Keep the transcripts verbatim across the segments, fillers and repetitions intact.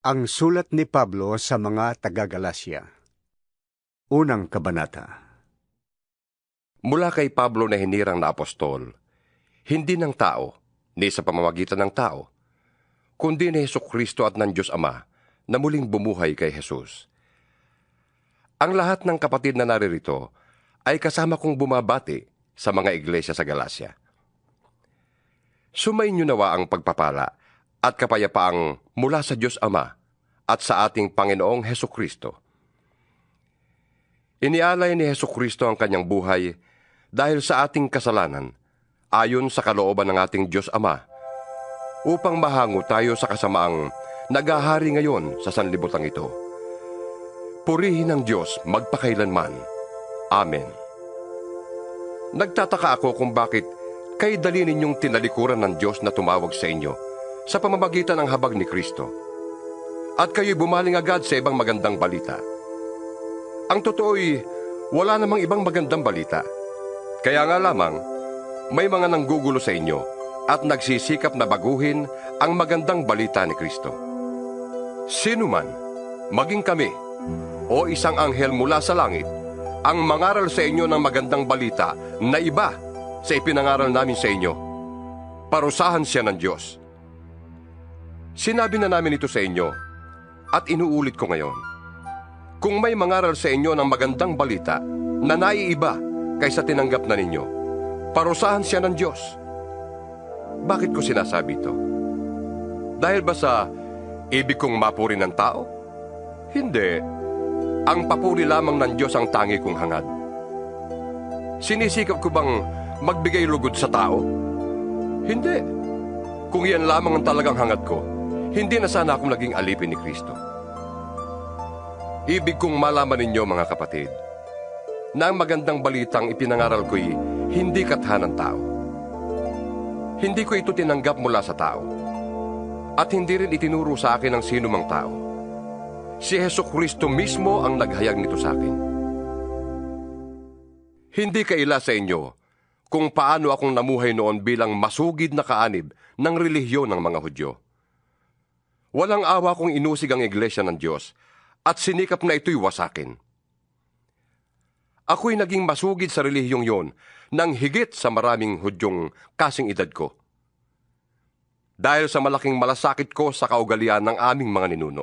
Ang sulat ni Pablo sa mga taga-Galasya. Unang kabanata. Mula kay Pablo na hinirang na apostol, hindi ng tao, ni sa pamamagitan ng tao, kundi ni Hesukristo at ng Diyos Ama na muling bumuhay kay Jesus. Ang lahat ng kapatid na naririto ay kasama kong bumabati sa mga iglesia sa Galasya. Sumainyo nawa ang pagpapala at kapayapaang mula sa Diyos Ama at sa ating Panginoong Hesukristo. Inialay ni Hesukristo ang kanyang buhay dahil sa ating kasalanan, ayon sa kalooban ng ating Diyos Ama, upang mahango tayo sa kasamaang naghahari ngayon sa sanlibutan ito. Purihin ang Diyos magpakailanman. Amen. Nagtataka ako kung bakit kay dali ninyong tinalikuran ng Diyos na tumawag sa inyo sa pamamagitan ng habag ni Kristo, at kayo'y bumaling agad sa ibang magandang balita. Ang totoo'y wala namang ibang magandang balita. Kaya nga lamang, may mga nanggugulo sa inyo at nagsisikap na baguhin ang magandang balita ni Kristo. Sino man, maging kami, o isang anghel mula sa langit, ang mangaral sa inyo ng magandang balita na iba sa ipinangaral namin sa inyo, parusahan siya ng Diyos. Sinabi na namin ito sa inyo, at inuulit ko ngayon. Kung may mangaral sa inyo ng magandang balita na naiiba kaysa tinanggap na ninyo, parusahan siya ng Diyos. Bakit ko sinasabi ito? Dahil ba sa ibig kong mapuri ng tao? Hindi. Ang papuri lamang ng Diyos ang tangi kong hangad. Sinisikap ko bang magbigay lugod sa tao? Hindi. Kung yan lamang ang talagang hangad ko, hindi na sana akong naging alipin ni Kristo. Ibig kong malaman ninyo, mga kapatid, na ang magandang balitang ipinangaral ko'y hindi katha ng tao. Hindi ko ito tinanggap mula sa tao, at hindi rin itinuro sa akin ng sinumang tao. Si Hesukristo mismo ang naghayag nito sa akin. Hindi kaila sa inyo kung paano akong namuhay noon bilang masugid na kaanib ng relihiyon ng mga Hudyo. Walang awa kong inusig ang iglesia ng Diyos at sinikap na ito'y wasakin. Ako'y naging masugid sa relihiyong yon nang higit sa maraming Hudyong kasing edad ko, dahil sa malaking malasakit ko sa kaugalian ng aming mga ninuno.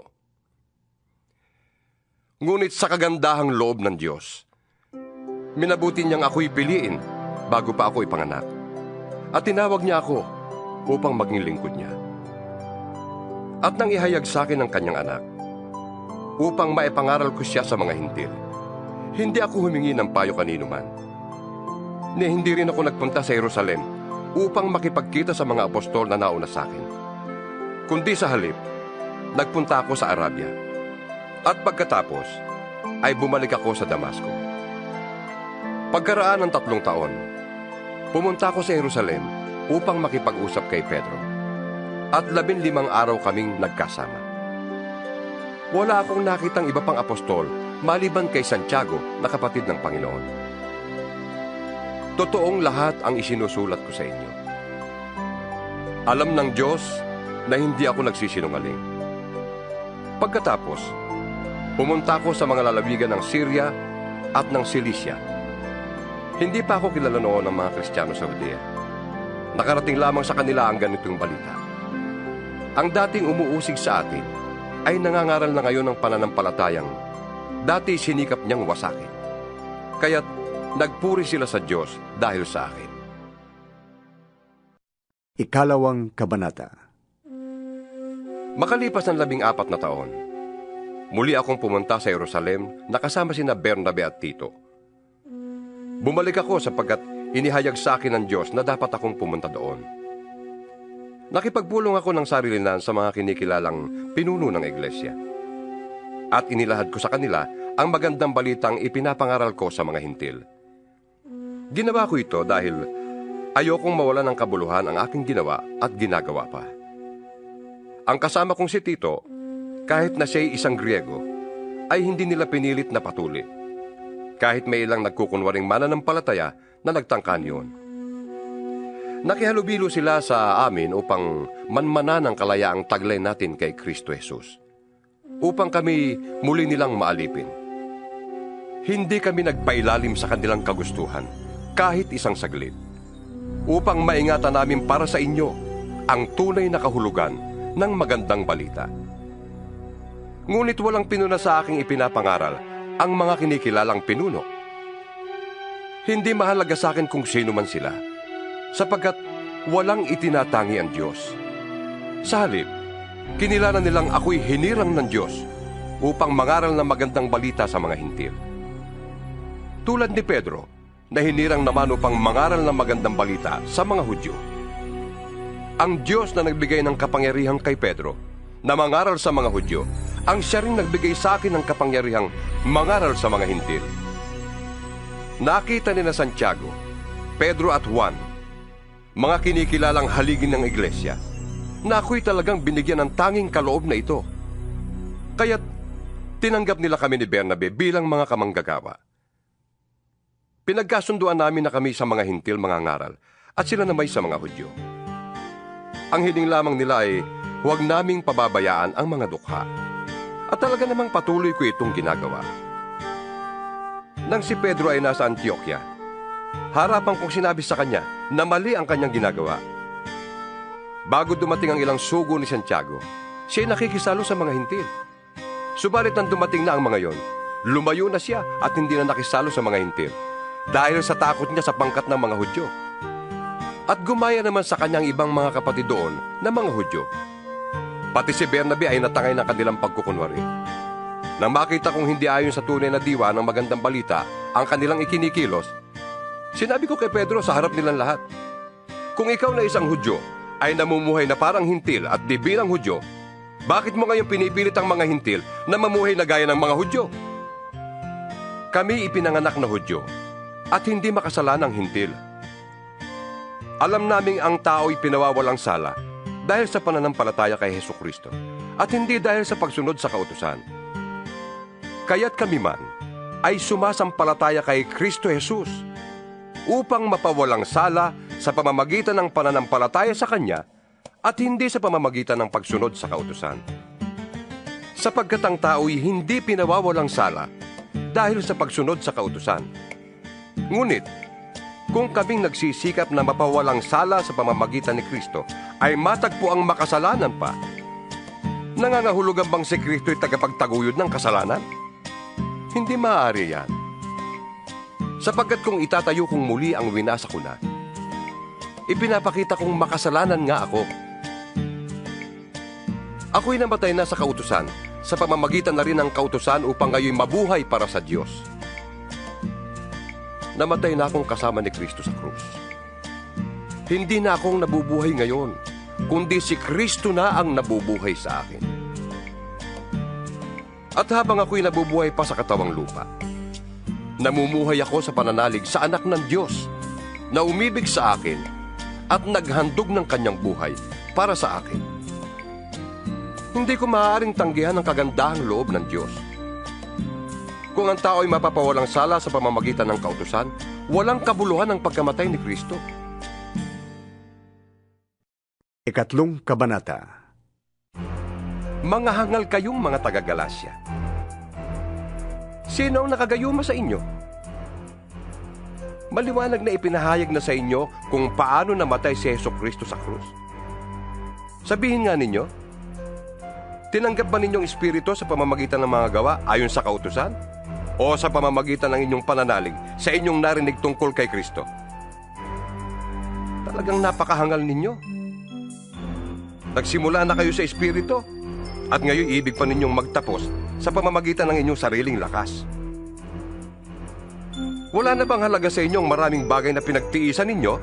Ngunit sa kagandahang loob ng Diyos, minabuti niyang ako'y piliin bago pa ako ipanganak, at tinawag niya ako upang maging lingkod niya. At nang ihayag sa akin ang kanyang anak, upang maipangaral ko siya sa mga hintil, hindi ako humingi ng payo kanino man. Ni hindi rin ako nagpunta sa Jerusalem upang makipagkita sa mga apostol na nauna sa akin, kundi sa halip, nagpunta ako sa Arabia. At pagkatapos, ay bumalik ako sa Damasco. Pagkaraan ng tatlong taon, pumunta ako sa Jerusalem upang makipag-usap kay Pedro. At labing limang araw kaming nagkasama. Wala akong nakitang iba pang apostol maliban kay Santiago na kapatid ng Panginoon. Totoong lahat ang isinusulat ko sa inyo. Alam ng Diyos na hindi ako nagsisinungaling. Pagkatapos, pumunta ako sa mga lalawigan ng Syria at ng Cilicia. Hindi pa ako kilala noon ng mga Kristiyano sa Judea. Nakarating lamang sa kanila ang ganitong balita. Ang dating umuusig sa atin ay nangangaral na ngayon ng pananampalatayang dati sinikap niyang wasakin. Kaya't nagpuri sila sa Diyos dahil sa akin. Ikalawang kabanata. Makalipas ng labing apat na taon, muli akong pumunta sa Jerusalem na kasama sina Bernabe at Tito. Bumalik ako sapagkat inihayag sa akin ng Diyos na dapat akong pumunta doon. Nakipagpulong ako ng sarilinan sa mga kinikilalang pinuno ng iglesia. At inilahad ko sa kanila ang magandang balitang ipinapangaral ko sa mga hintil. Ginawa ko ito dahil ayokong mawalan ng kabuluhan ang aking ginawa at ginagawa pa. Ang kasama kong si Tito, kahit na siya'y isang Griego, ay hindi nila pinilit na patuli. Kahit may ilang nagkukunwaring mananampalataya na nagtangka niyon. Nakihalubilo sila sa amin upang manmana ng kalayaang taglay natin kay Kristo Jesus. upang kami muli nilang maalipin. Hindi kami nagpailalim sa kanilang kagustuhan kahit isang saglit, upang maingatan namin para sa inyo ang tunay na kahulugan ng magandang balita. Ngunit walang pinuna sa aking ipinapangaral ang mga kinikilalang pinuno. Hindi mahalaga sa akin kung sino man sila, sapagkat walang itinatangi ang Diyos. Sa halip, kinilala nilang ako'y hinirang ng Diyos upang mangaral ng magandang balita sa mga hintil. Tulad ni Pedro, na hinirang naman upang mangaral ng magandang balita sa mga Hudyo. Ang Diyos na nagbigay ng kapangyarihan kay Pedro na mangaral sa mga Hudyo, ang siya rin nagbigay sa akin ng kapangyarihang mangaral sa mga hintil. Nakita ni na Santiago, Pedro at Juan, mga kinikilalang haligi ng iglesia, na ako'y talagang binigyan ng tanging kaloob na ito. Kaya't tinanggap nila kami ni Bernabe bilang mga kamanggagawa. Pinagkasunduan namin na kami sa mga hintil mga ngaral at sila namay sa mga Hudyo. Ang hiling lamang nila ay huwag naming pababayaan ang mga dukha. At talaga namang patuloy ko itong ginagawa. Nang si Pedro ay nasa Antioquia, harapan kong sinabi sa kanya na mali ang kanyang ginagawa. Bago dumating ang ilang sugo ni Santiago, siya ay nakikisalo sa mga hintil. Subalit nang dumating na ang mga yon, lumayo na siya at hindi na nakisalo sa mga hintil dahil sa takot niya sa pangkat ng mga Hudyo. At gumaya naman sa kanyang ibang mga kapatid doon na mga Hudyo. Pati si Bernabe ay natangay ng kanilang pagkukunwari. Nang makita kong hindi ayon sa tunay na diwa ng magandang balita ang kanilang ikinikilos, sinabi ko kay Pedro sa harap nilang lahat, kung ikaw na isang Hudyo ay namumuhay na parang hintil at di bilang Hudyo, bakit mo ngayon pinipilit ang mga hintil na mamuhay na gaya ng mga Hudyo? Kami ipinanganak na Hudyo at hindi makasalanang hintil. Alam naming ang tao'y pinawawalang sala dahil sa pananampalataya kay Hesukristo at hindi dahil sa pagsunod sa kautusan. Kaya't kami man ay sumasampalataya kay Kristo Jesus upang mapawalang sala sa pamamagitan ng pananampalataya sa Kanya at hindi sa pamamagitan ng pagsunod sa kautusan. Sapagkat ang tao'y hindi pinawawalang sala dahil sa pagsunod sa kautusan. Ngunit, kung kaming nagsisikap na mapawalang sala sa pamamagitan ni Kristo ay matagpo ang makasalanan pa, nangangahulugan bang si Kristo'y tagapagtaguyod ng kasalanan? Hindi maaari yan. Sapagkat kung itatayo kong muli ang winasa ko na, ipinapakita kong makasalanan nga ako. Ako'y namatay na sa kautusan, sa pamamagitan na rin ng kautusan upang ngayon mabuhay para sa Diyos. Namatay na akong kasama ni Kristo sa krus. Hindi na akong nabubuhay ngayon, kundi si Kristo na ang nabubuhay sa akin. At habang ako'y nabubuhay pa sa katawang lupa, namumuhay ako sa pananalig sa anak ng Diyos na umibig sa akin at naghandog ng kanyang buhay para sa akin. Hindi ko maaaring tanggihan ang kagandahang loob ng Diyos. Kung ang tao ay mapapawalang sala sa pamamagitan ng kautusan, walang kabuluhan ang pagkamatay ni Kristo. Ikatlong kabanata. Mga hangal kayong mga taga-Galasya. Sino ang nakagayuma sa inyo? Maliwanag na ipinahayag na sa inyo kung paano namatay si Hesukristo sa krus. Sabihin nga ninyo, tinanggap ba ninyong espiritu sa pamamagitan ng mga gawa ayon sa kautusan? O sa pamamagitan ng inyong pananalig sa inyong narinig tungkol kay Kristo? Talagang napakahangal ninyo. Nagsimula na kayo sa espiritu at ngayon ibig pa ninyong magtapos sa pamamagitan ng inyong sariling lakas. Wala na bang halaga sa inyong maraming bagay na pinagtiisan ninyo?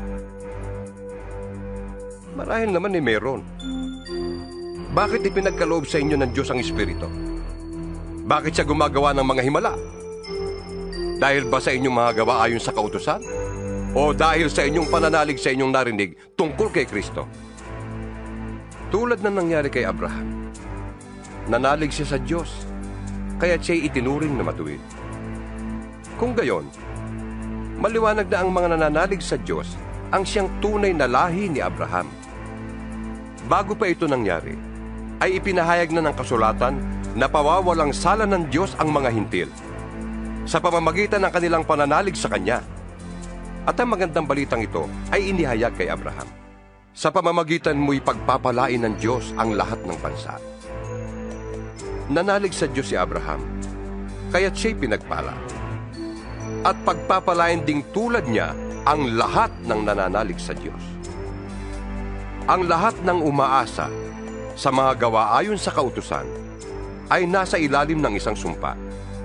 Marahil naman eh meron. Bakit ipinagkaloob sa inyo ng Diyos ang Espiritu? Bakit siya gumagawa ng mga himala? Dahil ba sa inyong mga gawa ayon sa kautusan? O dahil sa inyong pananalig sa inyong narinig tungkol kay Kristo? Tulad na nangyari kay Abraham. Nanalig siya sa Diyos, kaya siya'y itinuring na matuwid. Kung gayon, maliwanag na ang mga nananalig sa Diyos ang siyang tunay na lahi ni Abraham. Bago pa ito nangyari, ay ipinahayag na ng kasulatan napawawalang sala ng Diyos ang mga hintil sa pamamagitan ng kanilang pananalig sa Kanya. At ang magandang balitang ito ay inihayag kay Abraham. Sa pamamagitan mo'y pagpapalain ng Diyos ang lahat ng bansa. Nanalig sa Diyos si Abraham, kaya't siya'y pinagpala. At pagpapalain ding tulad niya ang lahat ng nananalig sa Diyos. Ang lahat ng umaasa sa mga gawa ayon sa kautusan ay nasa ilalim ng isang sumpa.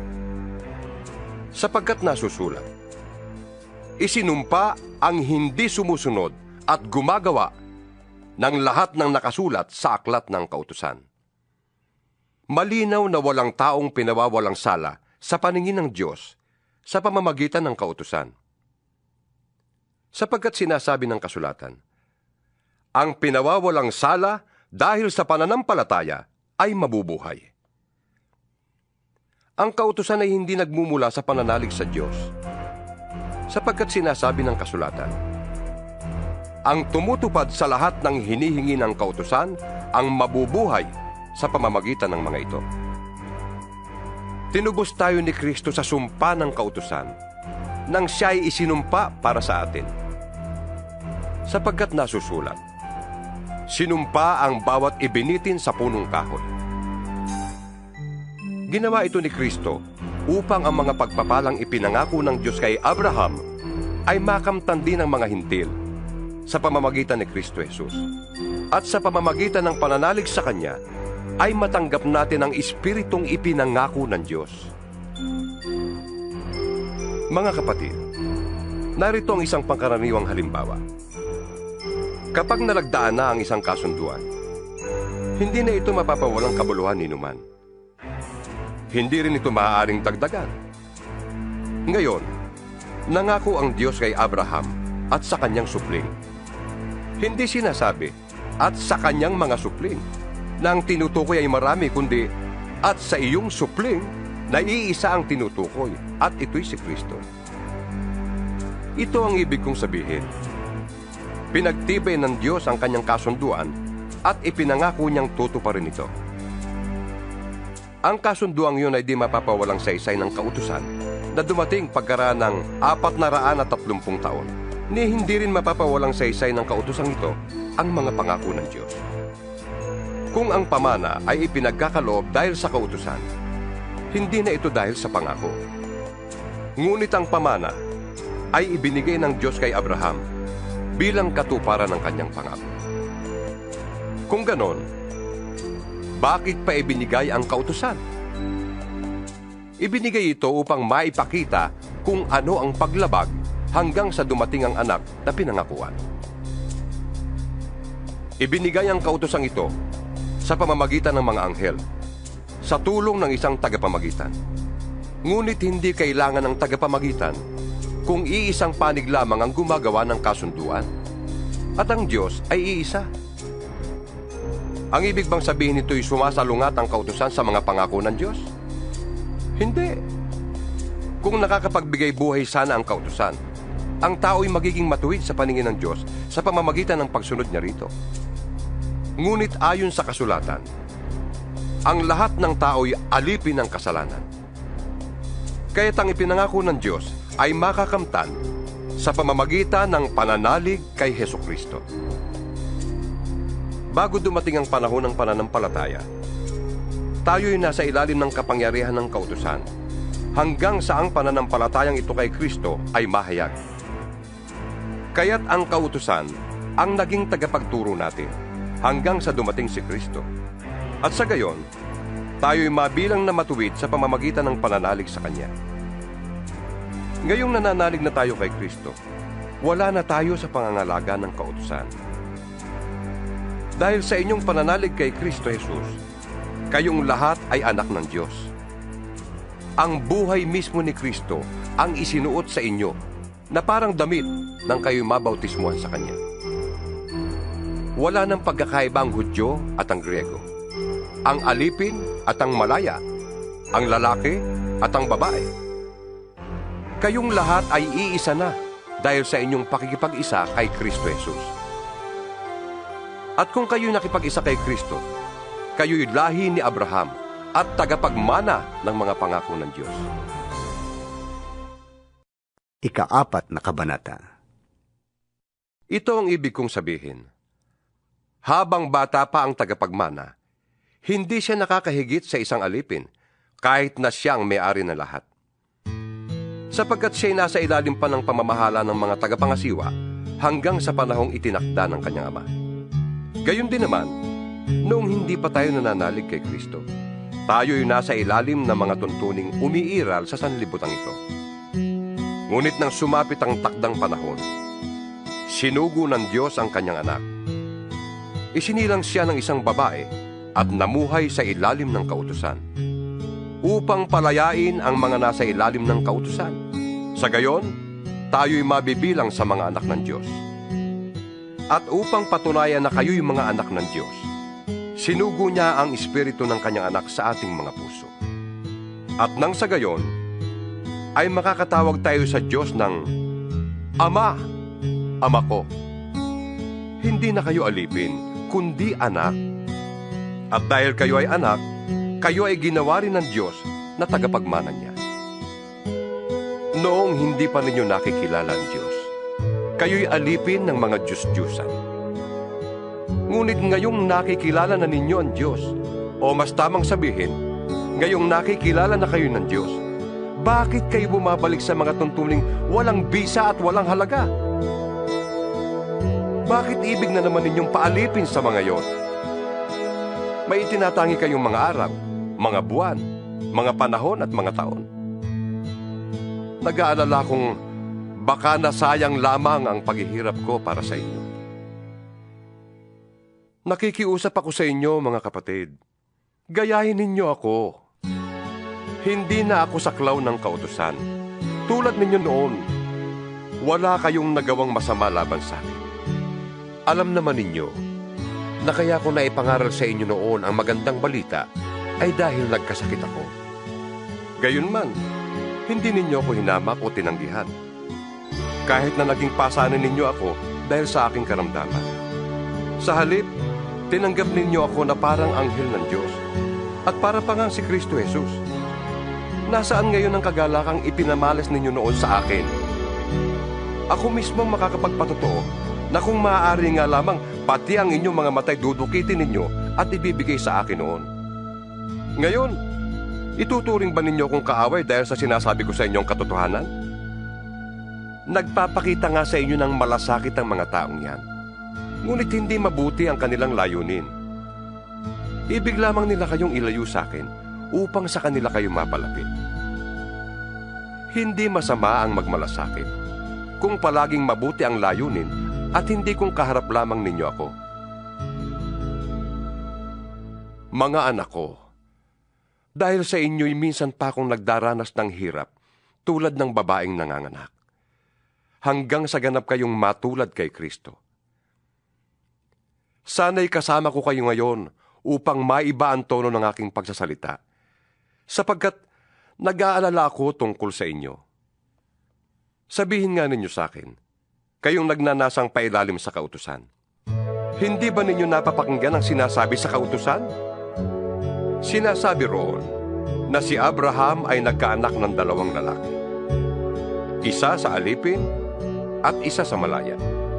Sapagkat nasusulat, isinumpa ang hindi sumusunod at gumagawa ng lahat ng nakasulat sa aklat ng kautusan. Malinaw na walang taong pinawawalang sala sa paningin ng Diyos sa pamamagitan ng kautusan. Sapagkat sinasabi ng kasulatan, ang pinawawalang sala dahil sa pananampalataya ay mabubuhay. Ang kautusan ay hindi nagmumula sa pananalig sa Diyos, sapagkat sinasabi ng kasulatan, ang tumutupad sa lahat ng hinihingi ng kautusan ang mabubuhay sa pamamagitan ng mga ito. Tinubos tayo ni Kristo sa sumpa ng kautusan nang siya ay isinumpa para sa atin. Sapagkat nasusulat, sinumpa ang bawat ibinitin sa punong kahoy. Ginawa ito ni Kristo upang ang mga pagpapalang ipinangako ng Diyos kay Abraham ay makamtan din ng mga hintil sa pamamagitan ni Kristo Jesus. At sa pamamagitan ng pananalig sa Kanya, ay matanggap natin ang Espiritong ipinangako ng Diyos. Mga kapatid, narito ang isang pangkaraniwang halimbawa. Kapag nalagdaan na ang isang kasunduan, hindi na ito mapapawalang kabuluhan ni numan. Hindi rin ito maaaring dagdagan. Ngayon, nangako ang Diyos kay Abraham at sa kanyang supling. Hindi sinasabi, at sa kanyang mga supling, na ang tinutukoy ay marami, kundi, at sa iyong supling, na iisa ang tinutukoy, at ito'y si Kristo. Ito ang ibig kong sabihin. Pinagtibay ng Diyos ang kanyang kasunduan, at ipinangako niyang tutuparin ito. Ang kasunduang yun ay di mapapawalang saysay ng kautusan na dumating pagkaraan ng apat na raan at tatlumpung taon, ni hindi rin mapapawalang saysay ng kautusang ito ang mga pangako ng Diyos. Kung ang pamana ay ipinagkakaloob dahil sa kautusan, hindi na ito dahil sa pangako. Ngunit ang pamana ay ibinigay ng Diyos kay Abraham bilang katuparan ng kanyang pangako. Kung ganon, bakit pa ibinigay ang kautusan? Ibinigay ito upang maipakita kung ano ang paglabag hanggang sa dumating ang anak na pinangakuan. Ibinigay ang kautosang ito sa pamamagitan ng mga anghel, sa tulong ng isang tagapamagitan. Ngunit hindi kailangan ng tagapamagitan kung iisang panig lamang ang gumagawa ng kasunduan. At ang Diyos ay iisa. Ang ibig bang sabihin nito'y sumasalungat ang kautusan sa mga pangako ng Diyos? Hindi. Kung nakakapagbigay buhay sana ang kautusan, ang tao'y magiging matuwid sa paningin ng Diyos sa pamamagitan ng pagsunod niya rito. Ngunit ayon sa kasulatan, ang lahat ng tao'y alipin ng kasalanan. Kaya't ang ipinangako ng Diyos ay makakamtan sa pamamagitan ng pananalig kay Hesukristo. Bago dumating ang panahon ng pananampalataya, tayo'y nasa ilalim ng kapangyarihan ng kautusan hanggang sa ang pananampalatayang ito kay Kristo ay mahayag. Kaya't ang kautusan ang naging tagapagturo natin hanggang sa dumating si Kristo. At sa gayon, tayo'y mabilang na matuwid sa pamamagitan ng pananalig sa Kanya. Ngayong nananalig na tayo kay Kristo, wala na tayo sa pangangalaga ng kautusan. Dahil sa inyong pananalig kay Kristo Jesus, kayong lahat ay anak ng Diyos. Ang buhay mismo ni Kristo ang isinuot sa inyo na parang damit nang kayo'y mabautismuhan sa Kanya. Wala nang pagkakaiba ang Hudyo at ang Griego, ang alipin at ang malaya, ang lalaki at ang babae. Kayong lahat ay iisa na dahil sa inyong pakikipag-isa kay Kristo Jesus. At kung kayo'y nakipag-isa kay Kristo, kayo'y lahi ni Abraham at tagapagmana ng mga pangako ng Diyos. Ikaapat na kabanata. Ito ang ibig kong sabihin. Habang bata pa ang tagapagmana, hindi siya nakakahigit sa isang alipin, kahit na siya ang may-ari ng lahat. Sapagkat siya'y nasa ilalim pa ng pamamahala ng mga tagapangasiwa hanggang sa panahong itinakda ng kanyang ama. Gayon din naman, noong hindi pa tayo nananalig kay Kristo, tayo'y nasa ilalim ng mga tuntuning umiiral sa sanlibutang ito. Ngunit nang sumapit ang takdang panahon, sinugo ng Diyos ang kanyang anak. Isinilang siya ng isang babae at namuhay sa ilalim ng kautusan, upang palayain ang mga nasa ilalim ng kautusan. Sa gayon, tayo'y mabibilang sa mga anak ng Diyos. At upang patunayan na kayo'y mga anak ng Diyos, sinugo niya ang espiritu ng kanyang anak sa ating mga puso. At nang sa gayon, ay makakatawag tayo sa Diyos ng Ama, Ama ko. Hindi na kayo alipin, kundi anak. At dahil kayo ay anak, kayo ay ginawa rin ng Diyos na tagapagmana niya. Noong hindi pa ninyo nakikilala ang Diyos, kayo'y alipin ng mga Diyos-Diyusan. Ngunit ngayong nakikilala na ninyo ang Diyos, o mas tamang sabihin, ngayong nakikilala na kayo ng Diyos, bakit kayo bumabalik sa mga tuntuning walang bisa at walang halaga? Bakit ibig na naman ninyong paalipin sa mga yon? May itinatangi kayong mga araw, mga buwan, mga panahon at mga taon. Nag-aalala kong baka nasayang lamang ang paghihirap ko para sa inyo. Nakikiusap ako sa inyo, mga kapatid. Gayahin ninyo ako. Hindi na ako saklaw ng kautusan. Tulad ninyo noon, wala kayong nagawang masama laban sa akin. Alam naman ninyo na kaya ko na ipangaral sa inyo noon ang magandang balita ay dahil nagkasakit ako. Gayunman, hindi ninyo ako hinamak o tinanggihan. Kahit na naging pasanin ninyo ako dahil sa aking karamdaman. Sa halip, tinanggap ninyo ako na parang anghel ng Diyos at para pa ngang si Kristo Jesus. Nasaan ngayon ang kagalakang ipinamalas ninyo noon sa akin? Ako mismo makakapagpatotoo na kung maaari nga lamang pati ang inyong mga matay dudukitin ninyo at ibibigay sa akin noon. Ngayon, ituturing ba ninyo kong kaaway dahil sa sinasabi ko sa inyong katotohanan? Nagpapakita nga sa inyo ng malasakit ang mga taong yan. Ngunit hindi mabuti ang kanilang layunin. Ibig lamang nila kayong ilayo sa akin upang sa kanila kayo mapalapit. Hindi masama ang magmalasakit kung palaging mabuti ang layunin at hindi kung kaharap lamang ninyo ako. Mga anak ko, dahil sa inyo'y minsan pa akong nagdaranas ng hirap tulad ng babaeng nanganganak, hanggang sa ganap kayong matulad kay Kristo. Sana'y kasama ko kayo ngayon upang maiba ang tono ng aking pagsasalita, sapagkat nag-aalala ako tungkol sa inyo. Sabihin nga ninyo sa akin, kayong nagnanasang pailalim sa kautusan, hindi ba ninyo napapakinggan ang sinasabi sa kautusan? Sinasabi roon na si Abraham ay nagkaanak ng dalawang lalaki, isa sa alipin at isa sa malaya.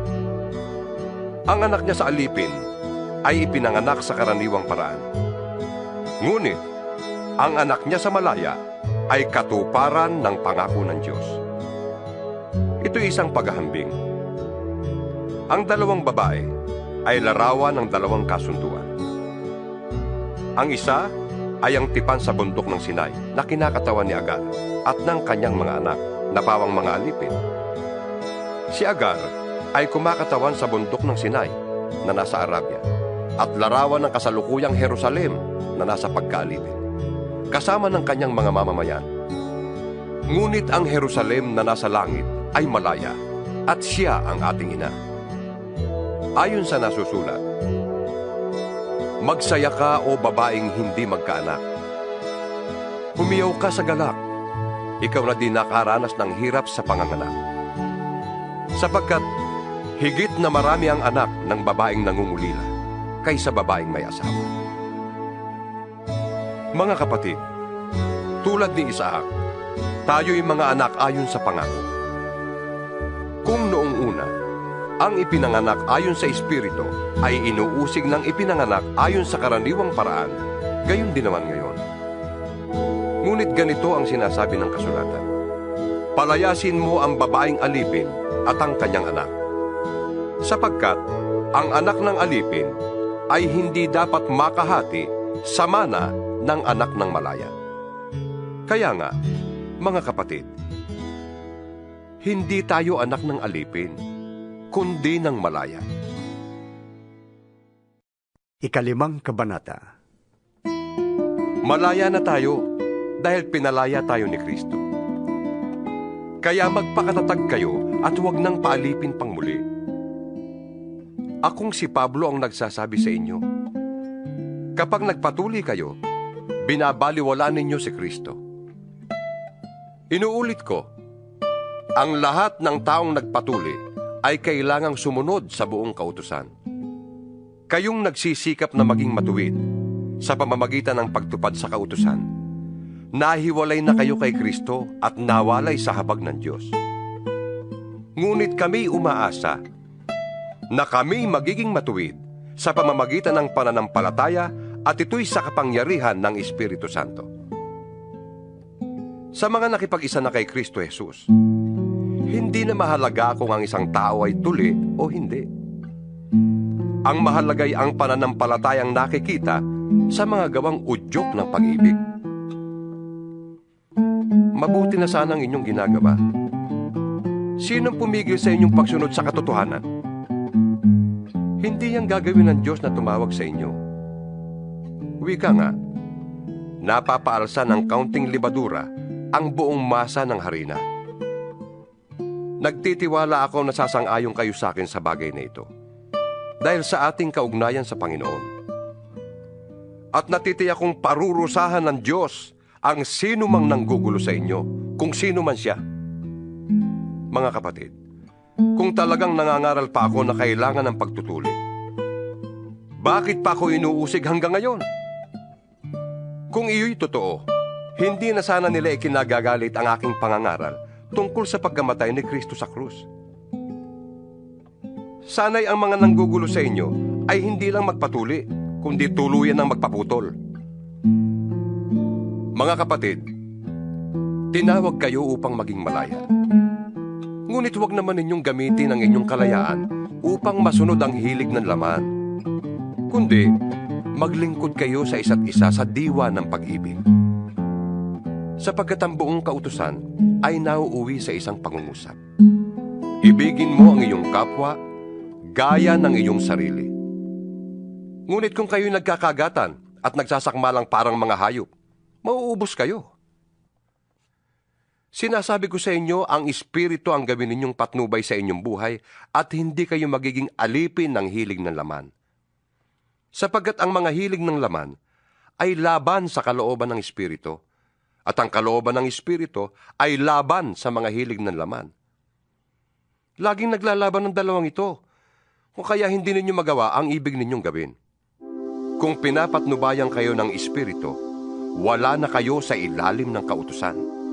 Ang anak niya sa alipin ay ipinanganak sa karaniwang paraan. Ngunit, ang anak niya sa malaya ay katuparan ng pangako ng Diyos. Ito'y isang paghahambing. Ang dalawang babae ay larawan ng dalawang kasunduan. Ang isa ay ang tipan sa bundok ng Sinai na kinakatawan ni Agar at ng kanyang mga anak na pawang mga alipin. Si Agar ay kumakatawan sa bundok ng Sinai na nasa Arabia at larawan ng kasalukuyang Jerusalem na nasa pagkaalipin, kasama ng kanyang mga mamamayan. Ngunit ang Jerusalem na nasa langit ay malaya at siya ang ating ina. Ayon sa nasusulat, magsaya ka o babaeng hindi magkaanak. Humiyaw ka sa galak, ikaw na din nakaranas ng hirap sa panganganak. Sapagkat higit na marami ang anak ng babaeng nangungulila kaysa babaeng may asawa. Mga kapatid, tulad ni Isaac, tayo'y mga anak ayon sa pangako. Kung noong una, ang ipinanganak ayon sa Espiritu ay inuusig ng ipinanganak ayon sa karaniwang paraan, gayon din naman ngayon. Ngunit ganito ang sinasabi ng kasulatan: palayasin mo ang babaeng alipin at ang kanyang anak, sapagkat ang anak ng alipin ay hindi dapat makahati sa mana ng anak ng malaya. Kaya nga, mga kapatid, hindi tayo anak ng alipin, kundi ng malaya. Ikalimang kabanata. Malaya na tayo dahil pinalaya tayo ni Kristo. Kaya magpakatatag kayo at huwag nang paalipin pang muli. Akong si Pablo ang nagsasabi sa inyo, kapag nagpatuloy kayo, binabaliwala ninyo si Kristo. Inuulit ko, ang lahat ng taong nagpatuli ay kailangang sumunod sa buong kautusan. Kayong nagsisikap na maging matuwid sa pamamagitan ng pagtupad sa kautusan, nahiwalay na kayo kay Kristo at nawalay sa habag ng Diyos. Ngunit kami umaasa na kami magiging matuwid sa pamamagitan ng pananampalataya at ito'y sa kapangyarihan ng Espiritu Santo. Sa mga nakipag-isa na kay Kristo Jesus, hindi na mahalaga kung ang isang tao ay tuli o hindi. Ang mahalagay ang pananampalatayang nakikita sa mga gawang udyok ng pag-ibig. Mabuti na sana ang inyong ginagawa. Sinong pumigil sa inyong pagsunod sa katotohanan? Hindi yang gagawin ng Diyos na tumawag sa inyo. Wika nga, napapaalsa ng kaunting libadura ang buong masa ng harina. Nagtitiwala ako na sasang-ayon kayo sa akin sa bagay na ito, dahil sa ating kaugnayan sa Panginoon. At natitiyak kong parurusahan ng Diyos ang sino mang nanggugulo sa inyo, kung sino man siya. Mga kapatid, kung talagang nangangaral pa ako na kailangan ng pagtutuli, bakit pa ako inuusig hanggang ngayon? Kung iyo'y totoo, hindi na sana nila ikinagagalit ang aking pangangaral tungkol sa pagkamatay ni Kristo sa krus. Sana'y ang mga nanggugulo sa inyo ay hindi lang magpatuli, kundi tuluyan ng magpaputol. Mga kapatid, tinawag kayo upang maging malaya. Ngunit huwag naman ninyong gamitin ang inyong kalayaan upang masunod ang hilig ng laman, kundi maglingkod kayo sa isa't isa sa diwa ng pag-ibig. Sapagkat ang buong kautusan ay nauuwi sa isang pangungusap. Ibigin mo ang iyong kapwa gaya ng iyong sarili. Ngunit kung kayo'y nagkakagatan at nagsasakmalang parang mga hayop, mauubos kayo. Sinasabi ko sa inyo, ang Espiritu ang gawin ninyong patnubay sa inyong buhay at hindi kayo magiging alipin ng hilig ng laman. Sapagkat ang mga hilig ng laman ay laban sa kalooban ng Espiritu, at ang kalooban ng Espiritu ay laban sa mga hilig ng laman. Laging naglalaban ng dalawang ito, kung kaya hindi ninyo magawa ang ibig ninyong gawin. Kung pinapatnubayan kayo ng Espiritu, wala na kayo sa ilalim ng kautusan.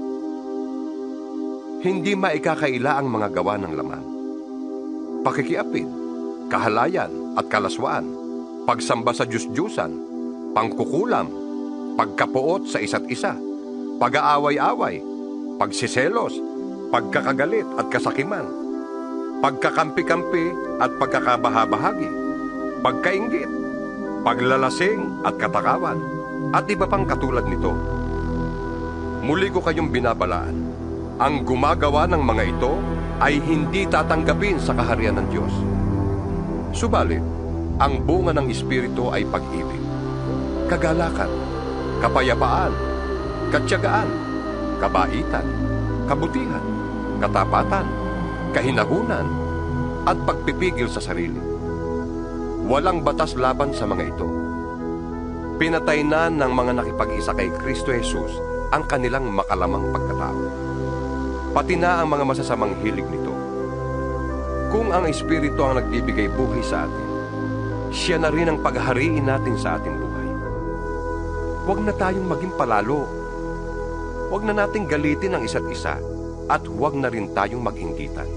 Hindi maikakaila ang mga gawa ng laman: pakikiapid, kahalayan at kalaswaan, pagsamba sa Diyos-Diyusan, pangkukulam, pagkapuot sa isa't isa, pag-aaway-away, pagsiselos, pagkakagalit at kasakiman, pagkakampi-kampi at pagkakabahabahagi, pagkainggit, paglalasing at katakawan, at iba pang katulad nito. Muli ko kayong binabalaan, ang gumagawa ng mga ito ay hindi tatanggapin sa kaharian ng Diyos. Subalit, ang bunga ng Espiritu ay pag-ibig, kagalakan, kapayapaan, katyagaan, kabaitan, kabutihan, katapatan, kahinahunan, at pagpipigil sa sarili. Walang batas laban sa mga ito. Pinatay na ng mga nakipag-isa kay Kristo Jesus ang kanilang makalamang pagkatao, pati na ang mga masasamang hilig nito. Kung ang Espiritu ang nagbibigay buhay sa atin, siya na rin ang paghahariin natin sa ating buhay. huwag na tayong maging palalo. Huwag na nating galitin ang isa't isa at huwag na rin tayong mag-inggitan.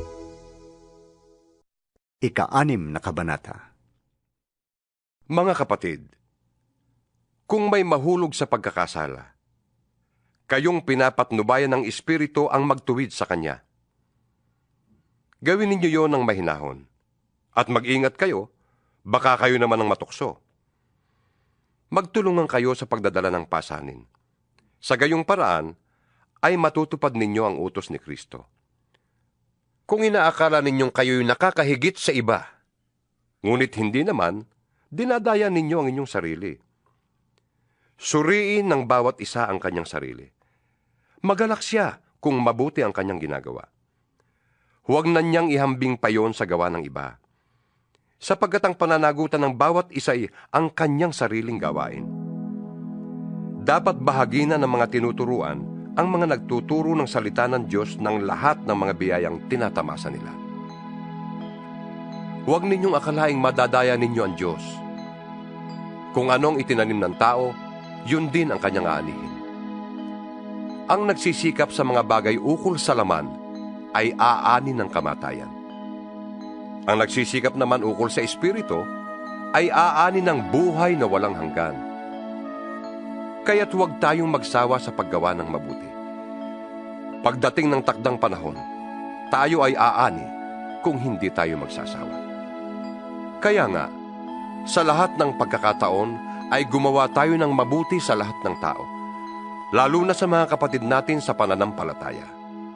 Ika-anim na kabanata. Mga kapatid, kung may mahulog sa pagkakasala, kayong pinapatnubayan ng Espiritu ang magtuwid sa Kanya. Gawin ninyo yon ng mahinahon, at mag-ingat kayo, baka kayo naman ang matukso. Magtulungan kayo sa pagdadala ng pasanin. Sa gayong paraan, ay matutupad ninyo ang utos ni Kristo. Kung inaakala ninyong kayo'y nakakahigit sa iba, ngunit hindi naman, dinadaya ninyo ang inyong sarili. Suriin ng bawat isa ang kanyang sarili. Magalak siya kung mabuti ang kanyang ginagawa. Huwag na niyang ihambing pa yon sa gawa ng iba, sapagkat ang pananagutan ng bawat isa'y ang kanyang sariling gawain. Dapat bahagi na ng mga tinuturuan ang mga nagtuturo ng salita ng Diyos ng lahat ng mga biyayang tinatamasa nila. Huwag ninyong akalaing madadaya ninyo ang Diyos. Kung anong itinanim ng tao, yun din ang kanyang aanihin. Ang nagsisikap sa mga bagay ukol sa laman ay aani ng kamatayan. Ang nagsisikap naman ukol sa Espiritu ay aani ng buhay na walang hanggan. Kaya't huwag tayong magsawa sa paggawa ng mabuti. Pagdating ng takdang panahon, tayo ay aani kung hindi tayo magsasawa. Kaya nga, sa lahat ng pagkakataon ay gumawa tayo ng mabuti sa lahat ng tao, lalo na sa mga kapatid natin sa pananampalataya.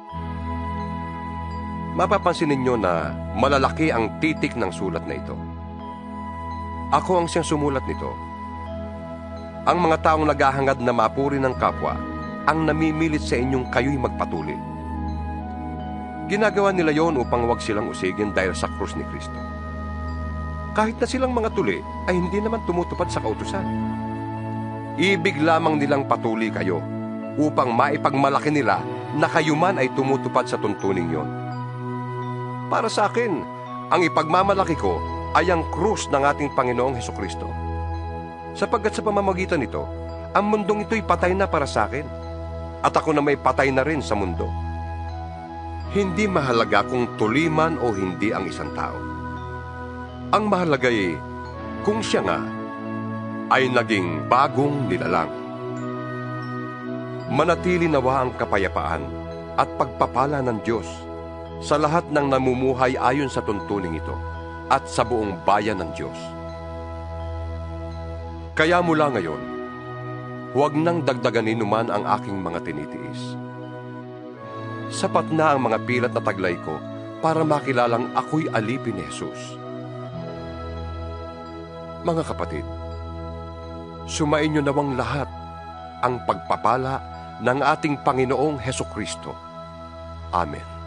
Mapapansin ninyo na malalaki ang titik ng sulat na ito. Ako ang siyang sumulat nito. Ang mga taong naghahangad na mapuri ng kapwa ang namimilit sa inyong kayo'y magpatuli. Ginagawa nila yon upang wag silang usigin dahil sa krus ni Kristo. Kahit na silang mga tuli ay hindi naman tumutupad sa kautusan. Ibig lamang nilang patuli kayo upang maipagmalaki nila na kayo man ay tumutupad sa tuntuning yon. Para sa akin, ang ipagmamalaki ko ay ang krus ng ating Panginoong Hesukristo. Sapagkat sa pamamagitan nito, ang mundong ito'y patay na para sa akin, at ako na may patay na rin sa mundo. Hindi mahalaga kung tuli man o hindi ang isang tao. Ang mahalaga ay kung siya nga ay naging bagong nilalang. Manatili nawa ang kapayapaan at pagpapala ng Diyos sa lahat ng namumuhay ayon sa tuntuning ito at sa buong bayan ng Diyos. Kaya mula ngayon, huwag nang dagdaganin numan ang aking mga tinitiis. Sapat na ang mga pilat na taglay ko para makilalang ako'y alipin ni Jesus. Mga kapatid, sumainyo nawang lahat ang pagpapala ng ating Panginoong Hesukristo. Amen.